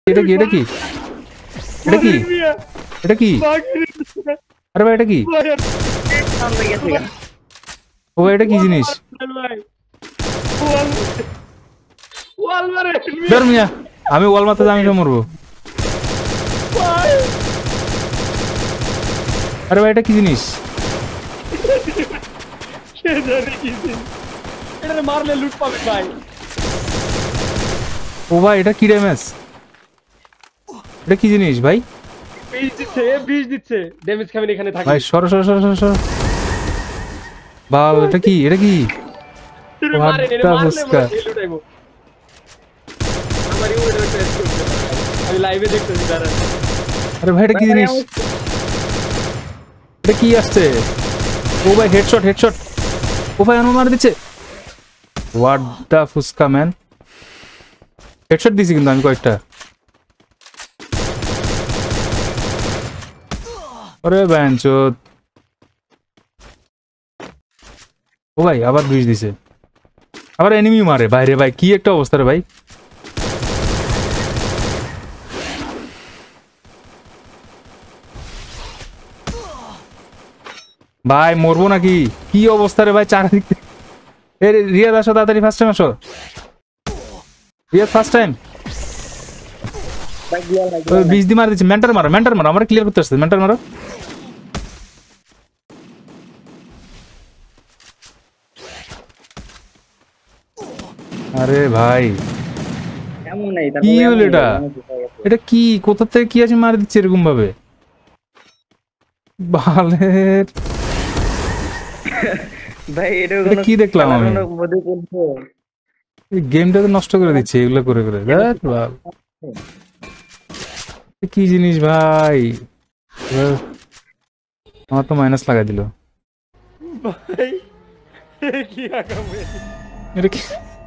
এটা কি এটা কি এটা কি এটা কি আরে ভাই এটা কি ও এটা কি জিনিস ধর মিয়া আমি ওয়াল মারতে আমি মরবো আরে ভাই এটা কি জিনিস এটা মারলে লুট পাবে ভাই ও ভাই এটা কি ড্যামেজ এটা কি জিনিস ভাই বিষ দিচ্ছে ড্যামেজ খাবেন এখানে থাকে ভাই সর সর সর সর সর বাবা এটা কি এটা কি আমি লাইভে দেখতেছি দাঁড়ান আরে ভাই এটা কি জিনিস এটা কি আসছে ও ভাই হেডশট হেডশট ও ভাই অনু মার দিচ্ছে what the fuchka man headshot দিছি কিন্তু আমি কয়েকটা আরে বাঞ্চোদ ও ভাই আবার বিষ দিছে আবার এনিমি মারে বাইরে ভাই কি একটা অবস্থা রে ভাই ভাই মরবো নাকি কি অবস্থা রে ভাই চারদিক এ রিয়াদ আসো তাড়াতাড়ি ফার্স্ট টাইম আসো রিয়াদ ফার্স্ট টাইম বিষ দি মার দিচ্ছে মেন্টার মারো আমার ক্লিয়ার করতে আসছে মেন্টার মারো আরে ভাই কি হলো এটা এটা কি কোথা থেকে কি আছে মার দিচ্ছে এরকম ভাবে বালের ভাই এটা কি দেখলাম আমি এই গেমটা তো নষ্ট করে দিচ্ছে এগুলো করে করে কি জিনিস ভাই আমার তো মাইনাস লাগাই দিল ভাই কি আগামে এটা কি